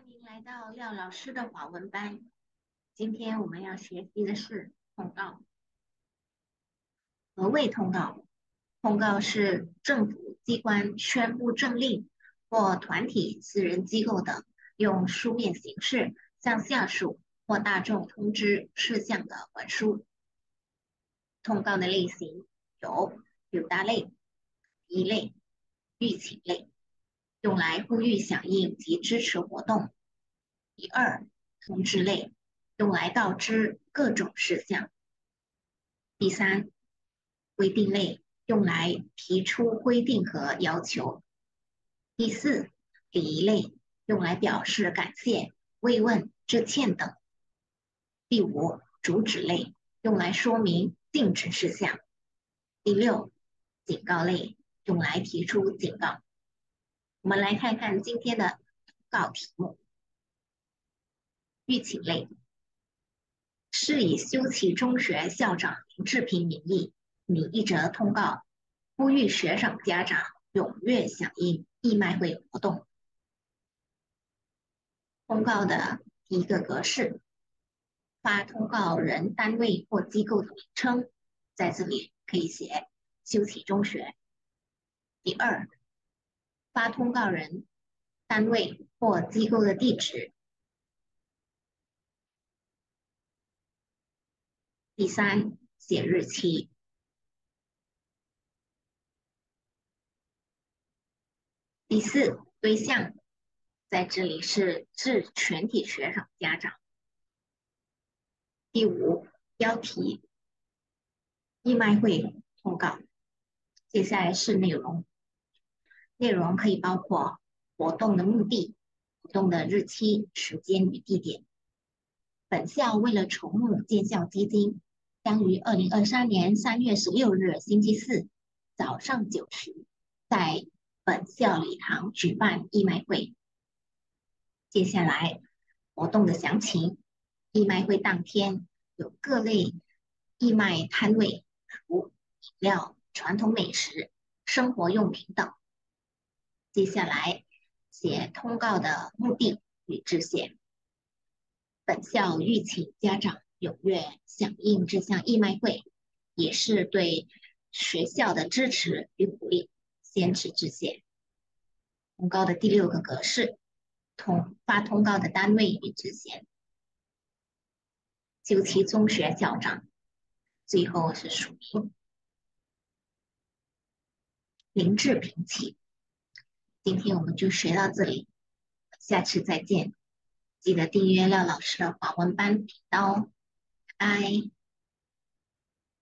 欢迎来到廖老师的华文班。今天我们要学习的是通告。何谓通告？通告是政府机关宣布政令或团体、私人机构等用书面形式向下属或大众通知事项的文书。通告的类型有表达类、提议类、预请类，用来呼吁响应及支持活动。第二，通知类，用来告知各种事项。第三，规定类，用来提出规定和要求。第四，礼仪类，用来表示感谢、慰问、致歉等。第五，主旨类，用来说明禁止事项。第六，警告类，用来提出警告。我们来看看今天的通告题目。预请类是以修齐中学校长林志平名义拟一则通告，呼吁学生家长踊跃响应义卖会活动。通告的第一个格式，发通告人单位或机构的名称，在这里可以写修齐中学。第二，发通告人单位或机构的地址。第三，写日期。第四，对象在这里是致全体学生家长。第五，标题义卖会通告。接下来是内容，内容可以包括活动的目的、活动的日期、时间与地点。本校为了筹募建校基金，将于2023年3月16日星期四早上9时，在本校礼堂举办义卖会。接下来活动的详情，义卖会当天有各类义卖摊位，如饮料、传统美食、生活用品等。接下来写通告的目的与致谢。本校吁请家长踊跃响应这项义卖会，也是对学校的支持与鼓励，先此致谢。通告的第六个格式，发通告的单位与职衔。修齐中学校长，最后是署名林志平起。今天我们就学到这里，下次再见。记得订阅廖老师的华文班频道哦，拜拜。